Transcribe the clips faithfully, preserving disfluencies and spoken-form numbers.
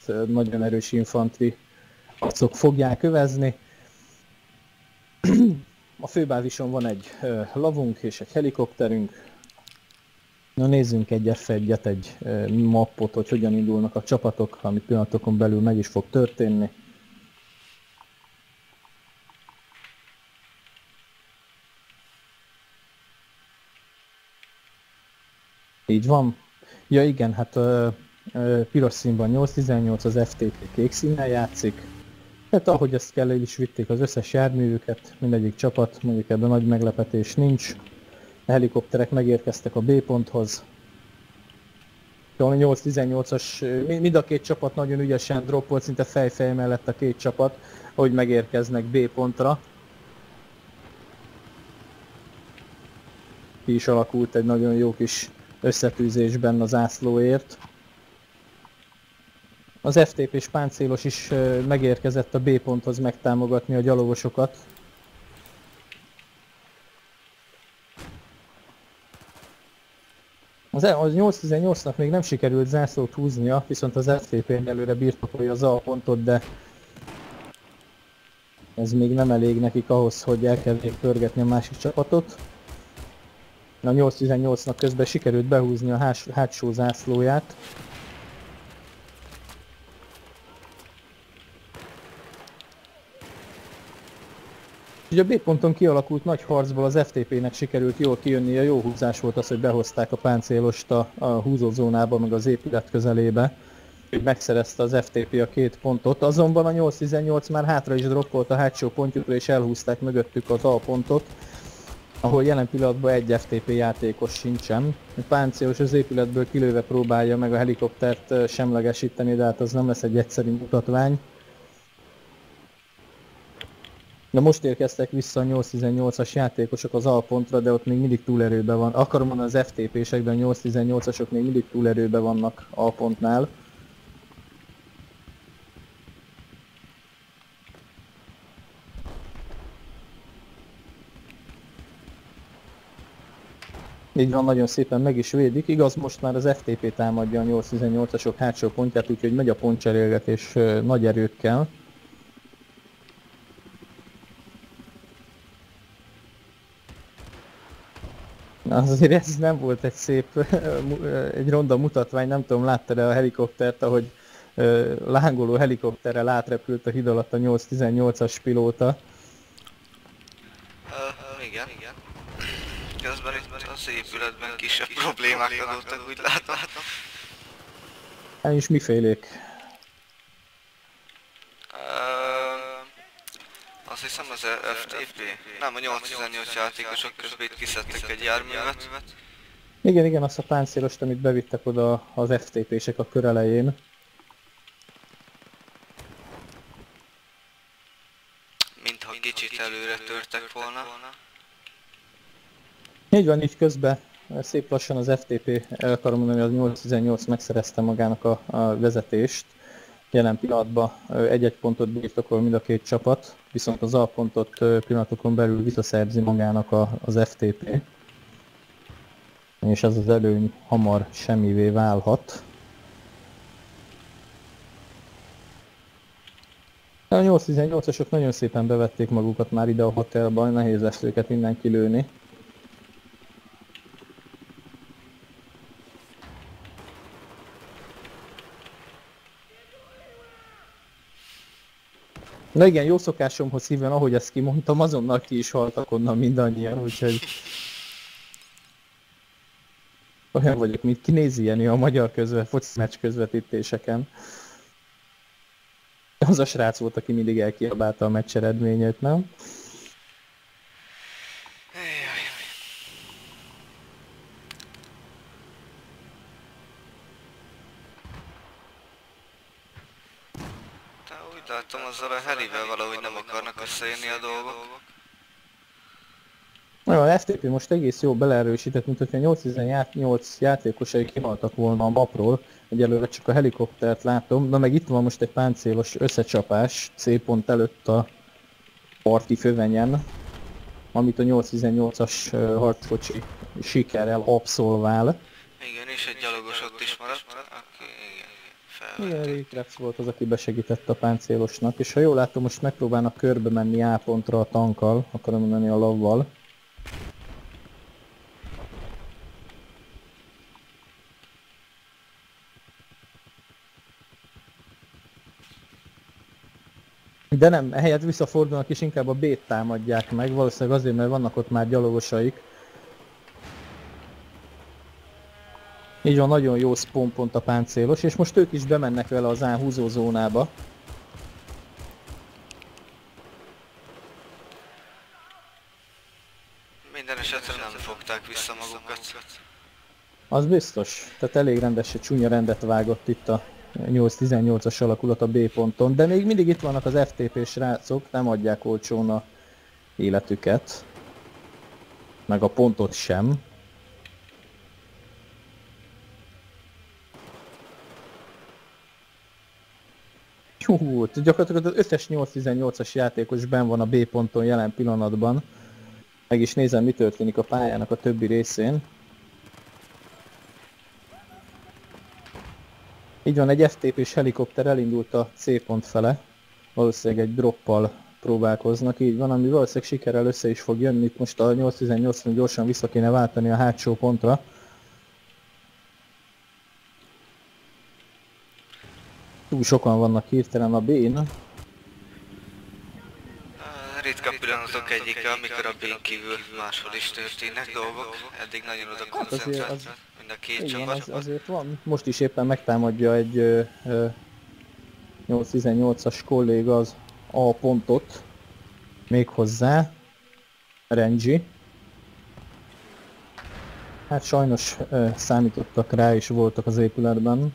nagyon erős infantri arcok fogják övezni. A főbázison van egy lavunk és egy helikopterünk. Na nézzünk egy ef egyet, egy mappot, hogy hogyan indulnak a csapatok, ami pillanatokon belül meg is fog történni. Így van. Ja igen, hát uh, uh, piros színben nyolc tizennyolc, az ef té pé kék színnel játszik. Hát ahogy ezt kell, el is vitték az összes járművüket, mindegyik csapat, mondjuk ebben nagy meglepetés nincs. A helikopterek megérkeztek a B ponthoz. A nyolc tizennyolcas, mind a két csapat nagyon ügyesen droppolt, szinte fejfej mellett a két csapat, ahogy megérkeznek B pontra. Ki is alakult egy nagyon jó kis összetűzésben az zászlóért. Az ef té pés páncélos is megérkezett a B ponthoz megtámogatni a gyalogosokat. Az nyolc tizennyolcnak még nem sikerült zászlót húznia, viszont az ef té pé egyelőre birtokolja az A pontot, de ez még nem elég nekik ahhoz, hogy elkezdjék pörgetni a másik csapatot. A nyolc tizennyolcnak közben sikerült behúzni a háts hátsó zászlóját. Ugye a B ponton kialakult nagy harcból az ef té pének sikerült jól kijönni, a jó húzás volt az, hogy behozták a páncélost a, a húzózónába, meg az épület közelébe, hogy megszerezte az ef té pé a két pontot, azonban a nyolc tizennyolc már hátra is droppolt a hátsó pontjukra és elhúzták mögöttük az A pontot, ahol jelen pillanatban egy ef té pé játékos sincsen. A páncélos az épületből kilőve próbálja meg a helikoptert semlegesíteni, de hát az nem lesz egy egyszerű mutatvány. De most érkeztek vissza a nyolc tizennyolcas játékosok az A pontra, de ott még mindig túlerőben van. Akarom mondani, az ef té pésekben a nyolc tizennyolcasok még mindig túlerőben vannak A pontnál. Így van, nagyon szépen meg is védik. Igaz, most már az ef té pé támadja a nyolc tizennyolcasok hátsó pontját, úgyhogy megy a pontcserélgetés nagy erőkkel. Azért ez nem volt egy szép, egy ronda mutatvány, nem tudom, láttad-e a helikoptert, ahogy lángoló helikopterrel átrepült a híd alatt a nyolc tizennyolcas pilóta. Uh, igen, igen. Közben itt az épületben kisebb problémák adottak, úgy látom. Hát és mifélék? Uh, azt hiszem az ef té pé. Nem, a nyolc tizennyolc játékosok közben itt kiszedtek egy járművet. Igen, igen, azt a páncélost, amit bevittek oda az ef té pések a kör elején. Mintha kicsit előre törtek volna. Így van, így közben szép lassan az ef té pé, el akarom mondani, hogy az nyolc tizennyolc megszerezte magának a, a vezetést. Jelen pillanatban egy-egy pontot birtokol mind a két csapat, viszont az A pontot pillanatokon belül visszaszerzi magának a, az ef té pé. És ez az előny hamar semmivé válhat. A nyolc tizennyolcasok nagyon szépen bevették magukat már ide a hotelban, nehéz lesz őket innen kilőni. Na igen, jó szokásomhoz híven, ahogy ezt kimondtam, azonnal ki is haltak onnan mindannyian, úgyhogy... Olyan vagyok, mint kinézi ilyen a magyar közvet, foci meccs közvetítéseken. Az a srác volt, aki mindig elkiabálta a meccs eredményét, nem? Úgy látom, azzal a helivel valahogy nem akarnak összejönni a dolgok. Az ef té pé most egész jó beleerősített, mint hogyha nyolc tizennyolc játékosai kihaltak volna a mapról. Egyelőre csak a helikoptert látom, de meg itt van most egy páncélos összecsapás C pont előtt a parti fövenyen, amit a nyolc tizennyolcas harckocsi sikerrel abszolvál. Igen, és egy gyalogos ott is maradt, aki igen, fel Igen, Rikrepsz volt az, aki besegítette a páncélosnak, és ha jól látom, most megpróbálnak körbe menni A pontra a tankkal, akarom mondani a lovval. De nem, ehelyett visszafordulnak és inkább a B-t támadják meg, valószínűleg azért, mert vannak ott már gyalogosaik. Így van, nagyon jó spawn pont a páncélos, és most ők is bemennek vele az A húzó zónába. Minden esetre nem fogták vissza magukat. Az biztos, tehát elég rendes, csúnya rendet vágott itt a nyolc tizennyolcas alakulat a B ponton, de még mindig itt vannak az ef té pé srácok, nem adják olcsón a életüket, meg a pontot sem. Hú, gyakorlatilag az összes nyolc tizennyolcas játékos benn van a B ponton jelen pillanatban. Meg is nézem, mi történik a pályának a többi részén. Így van, egy ef té pés helikopter elindult a C pont fele. Valószínűleg egy droppal próbálkoznak, így van, ami valószínűleg sikerrel össze is fog jönni. Itt most a nyolc tizennyolcnak gyorsan vissza kéne váltani a hátsó pontra. Túl sokan vannak hirtelen a B-n. Ritka pillanatok egyike, amikor a B-n kívül máshol is történnek dolgok. Eddig nagyon oda koncentrált hát mind a két igen, csapat. Az, azért van. Most is éppen megtámadja egy ö, ö, nyolc tizennyolcas kolléga az A pontot. Méghozzá Renji. Hát sajnos ö, számítottak rá és voltak az épületben.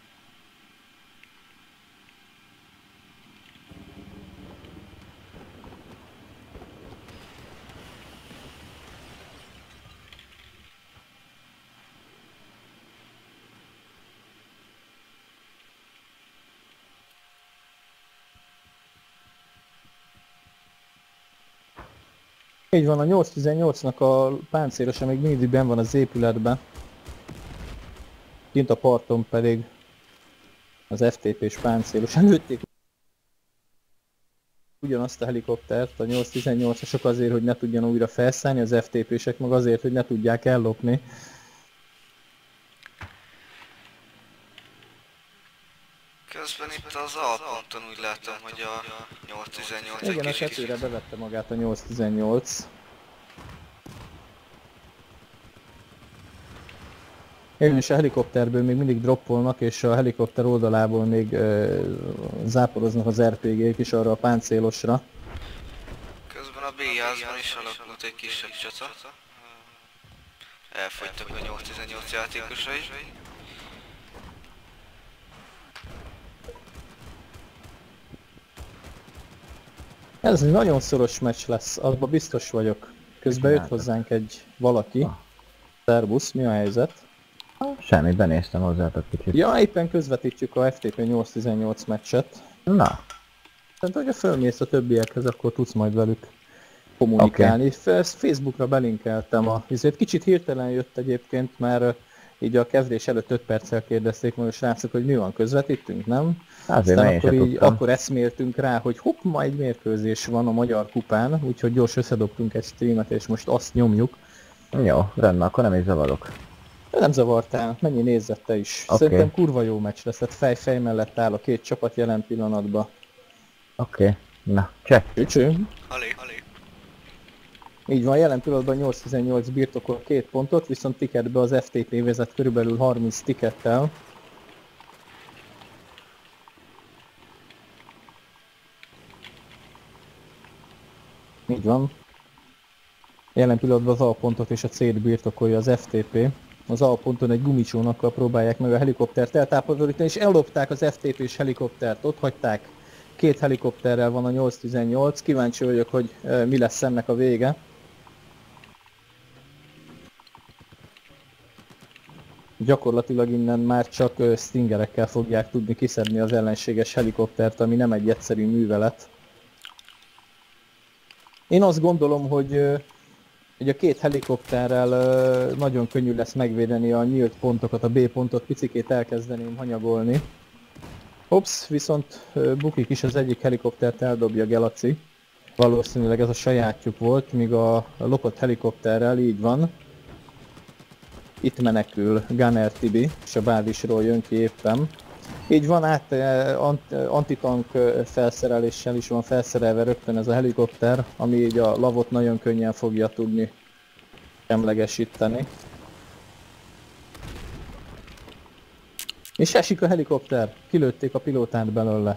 Így van, a nyolc tizennyolcnak a páncélosa még mindig benn van az épületben. Kint a parton pedig az ef té pés páncélos előtték ugyanazt a helikoptert, a nyolc tizennyolcasok azért, hogy ne tudjan újra felszállni, az ef té pések meg azért, hogy ne tudják ellopni. Közben itt az A ponton úgy látom, hogy a nyolc tizennyolc Igen, a tetőre bevette magát a nyolc tizennyolc. Igen, és a helikopterből még mindig droppolnak, és a helikopter oldalából még uh, záporoznak az er pé gék is arra a páncélosra. Közben a B-házban is alakult egy kisebb csata. Elfogytak a nyolc tizennyolc játékosai. Ez egy nagyon szoros meccs lesz, abban biztos vagyok. Közben jött hozzánk egy valaki. Szervusz, mi a helyzet? Semmi, benéztem hozzátok kicsit. Ja, éppen közvetítjük a ef té pé nyolc tizennyolc meccset. Na. Tehát, hogyha fölmész a többiekhez, akkor tudsz majd velük kommunikálni. Okay. Facebookra belinkeltem a vizet. Kicsit hirtelen jött egyébként, mert így a kezdés előtt öt perccel kérdezték meg a srácok, hogy mi van, közvetítünk, nem? Azért aztán akkor, így, akkor eszméltünk rá, hogy hopp, ma egy mérkőzés van a Magyar Kupán, úgyhogy gyors összedobtunk egy streamet, és most azt nyomjuk. Jó, rendben, akkor nem is zavarok. De nem zavartál, mennyi nézzet te is. Okay. Szerintem kurva jó meccs lesz, tehát fej-fej mellett áll a két csapat jelen pillanatban. Oké, okay. Na, check. Cső. Halé, halé. Így van, jelen pillanatban nyolc tizennyolc birtokol két pontot, viszont ticketbe az ef té pé vezet körülbelül harminc tickettel. Így van. Jelen pillanatban az A pontot és a C-t birtokolja az ef té pé. Az A ponton egy gumicsónakkal próbálják meg a helikoptert eltávolítani, és ellopták az ef té pés helikoptert, ott hagyták. Két helikopterrel van a nyolc tizennyolc, kíváncsi vagyok, hogy mi lesz ennek a vége. Gyakorlatilag innen már csak stingerekkel fogják tudni kiszedni az ellenséges helikoptert, ami nem egy egyszerű művelet. Én azt gondolom, hogy, hogy a két helikopterrel nagyon könnyű lesz megvédeni a nyílt pontokat, a B pontot picikét elkezdeném hanyagolni. Ops, viszont ö, bukik is, az egyik helikoptert eldobja Galaxy. Valószínűleg ez a sajátjuk volt, míg a lopott helikopterrel így van. Itt menekül Gunner Tibi, és a bázisról jön ki éppen. Így van, át eh, ant, antitank eh, felszereléssel is van felszerelve rögtön ez a helikopter, ami így a lavot nagyon könnyen fogja tudni semlegesíteni. És esik a helikopter, kilőtték a pilótát belőle.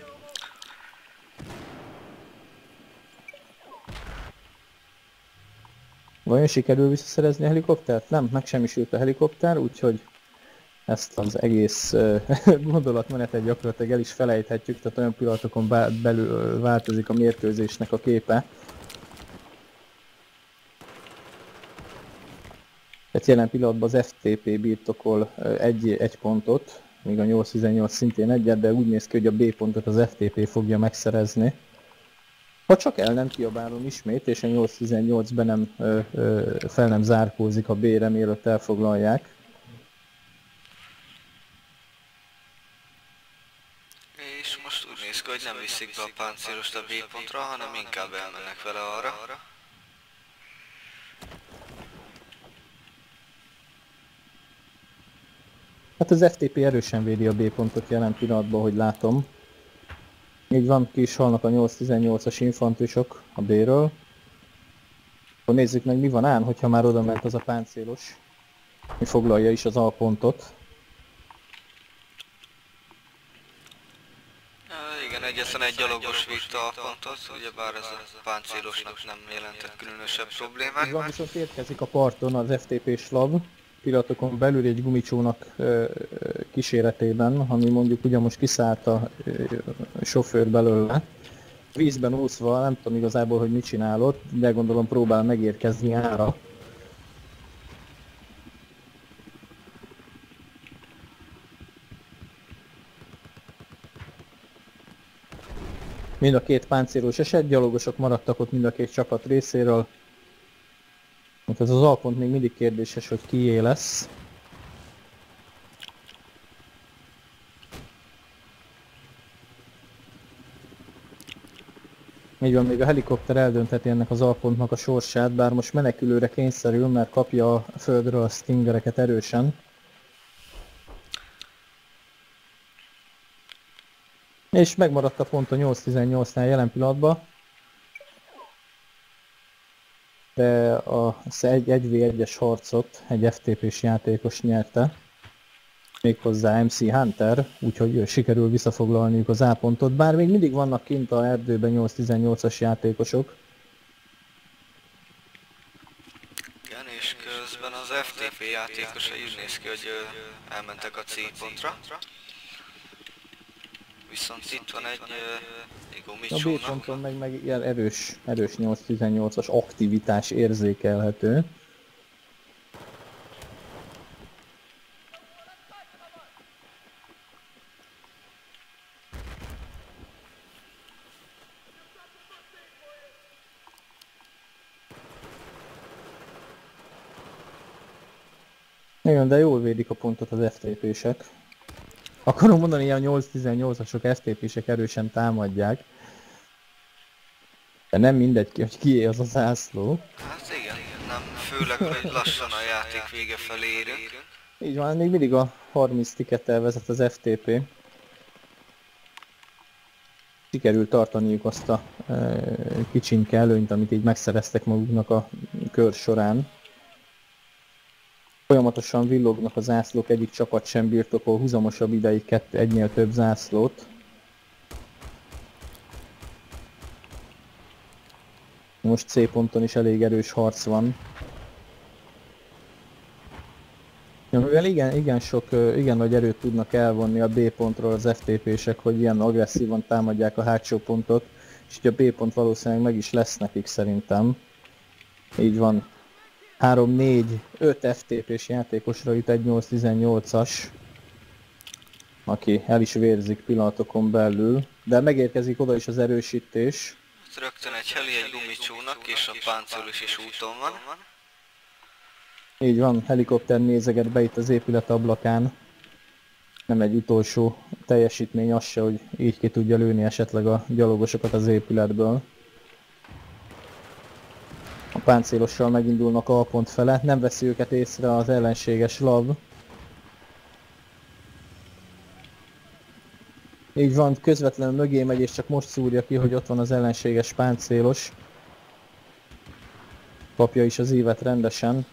Vajon sikerül visszaszerezni a helikoptert? Nem, megsemmisült a helikopter, úgyhogy ezt az egész uh, gondolatmenetet gyakorlatilag el is felejthetjük, tehát olyan pillanatokon belül változik a mérkőzésnek a képe. Tehát jelen pillanatban az ef té pé birtokol egy, egy pontot, míg a nyolc tizennyolc szintén egyet, de úgy néz ki, hogy a B pontot az ef té pé fogja megszerezni. Ha csak el nem kiabálom ismét, és a nyolc tizennyolcben nem, ö, ö, fel nem zárkózik a B-re, mielőtt elfoglalják. És most úgy néz ki, hogy nem viszik be a páncélost a B pontra, hanem inkább elmennek vele arra. Hát az ef té pé erősen védi a B pontot jelen pillanatban, hogy látom. Így van, ki is halnak a nyolc tizennyolcas infantrisok a B-ről. Akkor nézzük meg, mi van ám, hogyha már oda ment az a páncélos. Mi foglalja is az A pontot. Igen, egyetlen egy gyalogos vitte a pontot, ugyebár ez a páncélosnak nem jelentett különösebb problémát. Így van, viszont érkezik a parton az ef té pé slag. Pillanatokon belül egy gumicsónak ö, kíséretében, ami mondjuk ugye most kiszállt a ö, sofőr belőle. Vízben úszva, nem tudom igazából, hogy mit csinálott, de gondolom próbál megérkezni ára. Mind a két páncélos eset, gyalogosok maradtak ott mind a két csapat részéről. Ez az alpont még mindig kérdéses, hogy kié lesz. Így van, még a helikopter eldöntheti ennek az alpontnak a sorsát, bár most menekülőre kényszerül, mert kapja a földről a stingereket erősen. És megmaradt a pont a nyolc tizennyolcnál jelen pillanatban. De az egy vé egyes harcot egy ef té pés játékos nyerte. Méghozzá em cé Hunter, úgyhogy sikerül visszafoglalniuk az A pontot, bár még mindig vannak kint a erdőben nyolc tizennyolcas játékosok. Igen, és közben az ef té pé játékosai úgy néz ki, hogy elmentek a C pontra. Viszont itt van egy uh, A B ponton meg, meg ilyen erős, erős nyolc tizennyolcas aktivitás érzékelhető. Igen, de jól védik a pontot az ef té pések. Akarom mondani, hogy a nyolc tizennyolcasok ef té pések erősen támadják. De nem mindegy, hogy kié az a zászló. Hát igen, nem, főleg, hogy lassan a játék vége felé érünk. Így van, még mindig a harminc tickettel vezet az ef té pé. Sikerült tartaniuk azt a e, kicsinke előnyt, amit így megszereztek maguknak a kör során. Folyamatosan villognak a zászlók, egyik csapat sem birtokol húzamosabb ideig kettő, egynél több zászlót. Most C ponton is elég erős harc van. Ja, mivel igen, igen sok, igen nagy erőt tudnak elvonni a B pontról az ef té pések, hogy ilyen agresszívan támadják a hátsó pontot, és így a B pont valószínűleg meg is lesz nekik szerintem. Így van. három, négy, öt ef té pés játékosra jut egy nyolc tizennyolcas, aki el is vérzik pillanatokon belül, de megérkezik oda is az erősítés. Rögtön egy heli, egy gumicsónak, és a páncélos is úton van. Így van, helikopter nézeget be itt az épület ablakán. Nem egy utolsó teljesítmény az se, hogy így ki tudja lőni esetleg a gyalogosokat az épületből. A páncélossal megindulnak A pont fele, nem veszi őket észre az ellenséges lav. Így van, közvetlenül mögé megy és csak most szúrja ki, hogy ott van az ellenséges páncélos. Kapja is az ívet rendesen.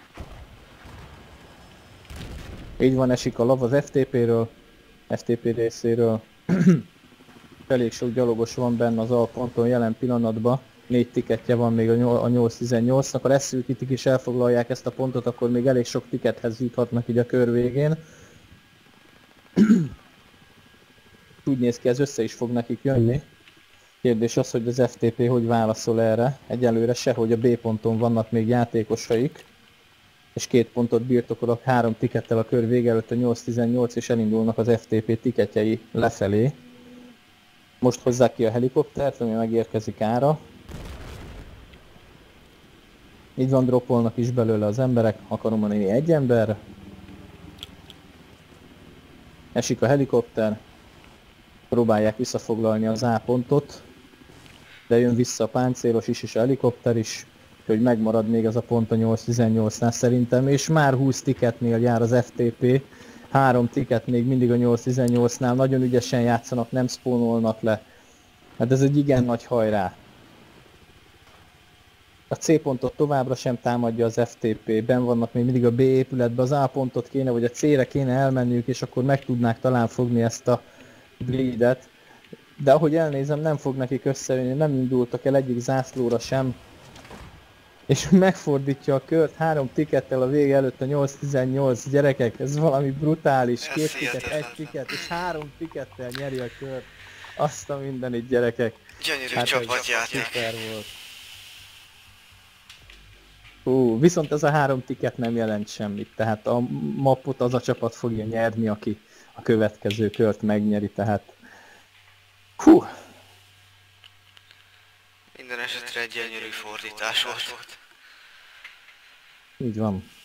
Így van, esik a lav az ef té péről, ef té pé részéről. Elég sok gyalogos van benne az A ponton jelen pillanatban. Négy tiketje van még a nyolc tizennyolcnak. Ha leszűkítik és elfoglalják ezt a pontot, akkor még elég sok tikethez juthatnak így a kör végén. Úgy néz ki, ez össze is fog nekik jönni. Kérdés az, hogy az ef té pé hogy válaszol erre. Egyelőre se, hogy a B ponton vannak még játékosaik. És két pontot birtokolok három tikettel a kör vége előtt a nyolc tizennyolc, és elindulnak az ef té pé tiketjei lefelé. Most hozzák ki a helikoptert, ami megérkezik ára. Így van, droppolnak is belőle az emberek, akarom mondani egy ember. Esik a helikopter. Próbálják visszafoglalni az A pontot. De jön vissza a páncélos is és a helikopter is. Hogy megmarad még az a pont a nyolc tizennyolcnál szerintem. És már húsz tiketnél jár az ef té pé. Három tiket még mindig a nyolc tizennyolcnál. Nagyon ügyesen játszanak, nem spónolnak le. Hát ez egy igen nagy hajrá. A C pontot továbbra sem támadja az ef té pé, benn vannak még mindig a B épületben, az A pontot kéne, vagy a C-re kéne elmenniük, és akkor meg tudnák talán fogni ezt a bleedet. De ahogy elnézem, nem fog nekik összejönni, nem indultak el egyik zászlóra sem. És megfordítja a kört három tikettel a vége előtt a nyolc tizennyolc, gyerekek, ez valami brutális, két tiket, egy tiket, és három tikettel nyeri a kört. Azt a mindenit, gyerekek. Gyönyörű Hát csapatjáték. Szuper volt. Hú, viszont ez a három tiket nem jelent semmit, tehát a mappot az a csapat fogja nyerni, aki a következő kört megnyeri, tehát... Hú! Minden esetre egy gyönyörű fordítás volt. Így van.